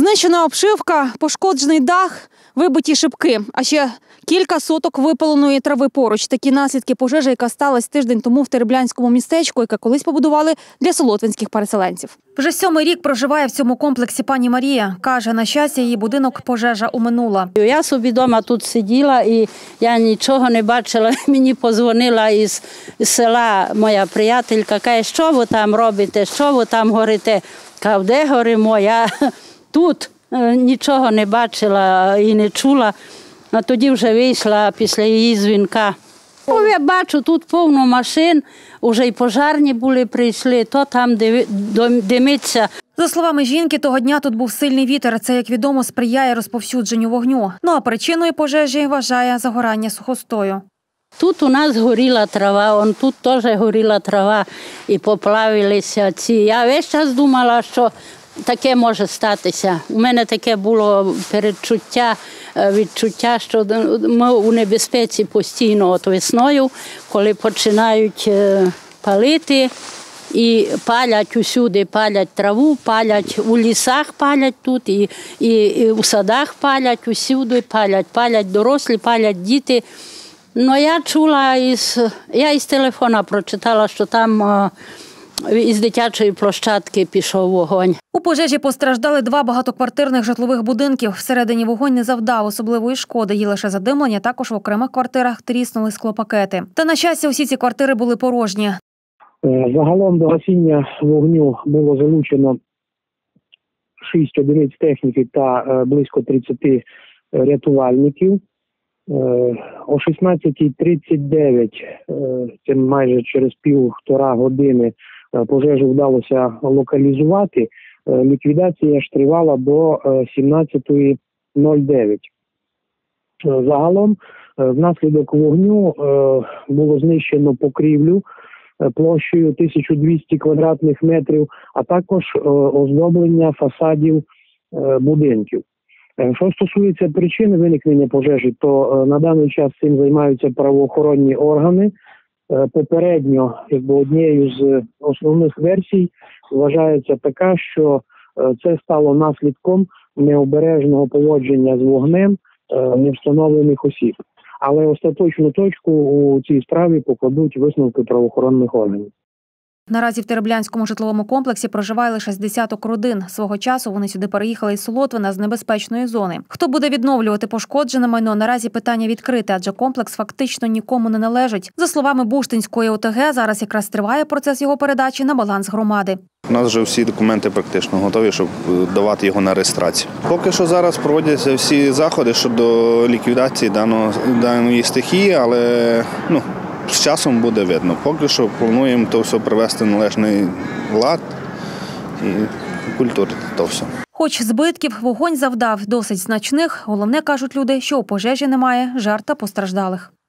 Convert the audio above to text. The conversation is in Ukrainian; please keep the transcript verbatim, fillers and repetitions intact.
Знищена обшивка, пошкоджений дах, вибиті шибки, а ще кілька соток випаленої трави поруч. Такі наслідки пожежі, яка сталася тиждень тому в Тереблянському містечку, яке колись побудували для солотвинських переселенців. Вже сьомий рік проживає в цьому комплексі пані Марія. Каже, на щастя, її будинок пожежа уминула. Я собі вдома тут сиділа і я нічого не бачила. Мені подзвонила із села моя приятелька, каже, що ви там робите, що ви там горите. Кажу, де горимо? Я тут нічого не бачила і не чула. А тоді вже вийшла після її дзвінка. Я бачу, тут повно машин, вже й пожарні були, прийшли, то там димиться. За словами жінки, того дня тут був сильний вітер. Це, як відомо, сприяє розповсюдженню вогню. Ну а причиною пожежі вважає загорання сухостою. Тут у нас горіла трава, он тут теж горіла трава і поплавилися ці. Я весь час думала, що таке може статися. У мене таке було передчуття, відчуття, що ми у небезпеці постійно от весною, коли починають палити і палять усюди, палять траву, палять у лісах, палять тут, і, і, і у садах палять, усюди палять, палять дорослі, палять діти. Ну, я чула, із, я із телефона прочитала, що там із дитячої площадки пішов вогонь. У пожежі постраждали два багатоквартирних житлових будинків. Всередині вогонь не завдав особливої шкоди, є лише задимлення, також в окремих квартирах тріснули склопакети. Та, на щастя, усі ці квартири були порожні. Загалом до гасіння вогню було залучено шість одиниць техніки та близько тридцять рятувальників. О шістнадцятій тридцять дев'ять, це майже через півтора години, пожежу вдалося локалізувати. Ліквідація ж тривала до сімнадцятої нуль дев'ять. Загалом, внаслідок вогню було знищено покрівлю площею тисяча двісті квадратних метрів, а також оздоблення фасадів будинків. Що стосується причини виникнення пожежі, то на даний час цим займаються правоохоронні органи. Попередньо, якби однією з основних версій вважається така, що це стало наслідком необережного поводження з вогнем невстановлених осіб. Але остаточну точку у цій справі покладуть висновки правоохоронних органів. Наразі в Тереблянському житловому комплексі проживає лише з десяток родин. Свого часу вони сюди переїхали із Солотвина з небезпечної зони. Хто буде відновлювати пошкоджене майно, наразі питання відкрите, адже комплекс фактично нікому не належить. За словами Буштинської ОТГ, зараз якраз триває процес його передачі на баланс громади. У нас вже всі документи практично готові, щоб давати його на реєстрацію. Поки що зараз проводяться всі заходи щодо ліквідації даного, даної стихії, але ну, з часом буде видно. Поки що плануємо то все привести в належний лад і культурити то все. Хоч збитків вогонь завдав досить значних, головне, кажуть люди, що у пожежі немає жертв та постраждалих.